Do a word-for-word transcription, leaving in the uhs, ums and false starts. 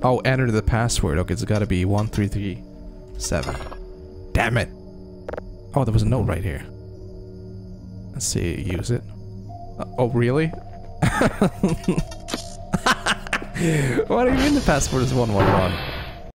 Oh, enter the password. Okay, it's gotta be one three three seven. Damn it! Oh, there was a note right here. Let's see, use it. Uh, oh, really? What do you mean the password is one one one?